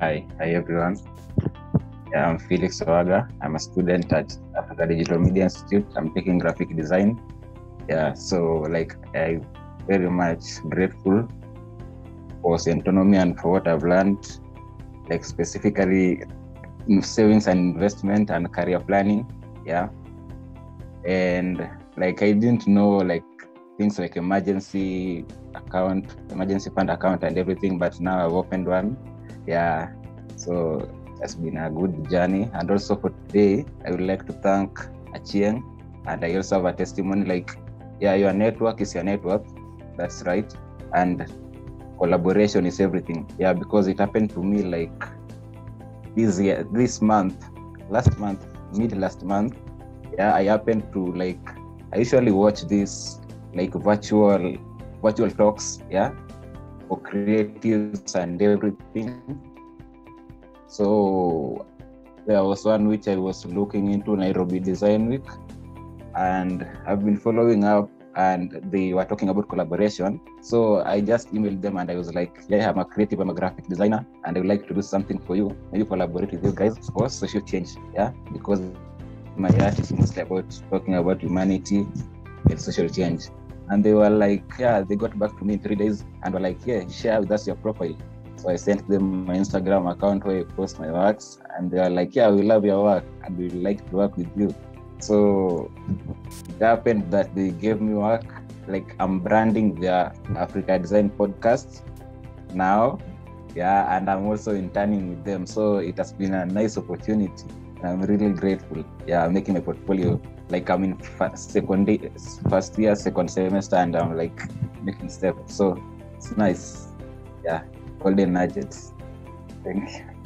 Hi everyone. Yeah, I'm Felix Owaga. I'm a student at Africa Digital Media Institute. I'm taking graphic design. Yeah, so I'm very much grateful for Centonomy and for what I've learned, like specifically in savings and investment and career planning. Yeah, and I didn't know things like emergency fund account and everything, but now I've opened one. Yeah, so it's been a good journey. And also for today, I would like to thank Achieng, and I also have a testimony your network is your network. That's right. And collaboration is everything. Yeah, because it happened to me last month. Yeah, I happened to I usually watch this virtual talks, yeah, for creatives and everything. So there was one which I was looking into, Nairobi Design Week, and I've been following up, and they were talking about collaboration. So I just emailed them and I was like, yeah, I'm a creative, I'm a graphic designer, and I would like to do something for you. Maybe collaborate with you guys for social change, yeah, because my art is mostly about talking about humanity and social change. And they were like, yeah, they got back to me in 3 days and were like, yeah, share with us your profile. So I sent them my Instagram account where I post my works, and they were like, yeah, we love your work and we would like to work with you. So it happened that they gave me work, I'm branding their Africa Design podcast now, yeah, and I'm also interning with them. So it has been a nice opportunity. I'm really grateful. Yeah, I'm making my portfolio. I'm in first year, second semester, and I'm making steps. So it's nice. Yeah, golden nuggets. Thank you.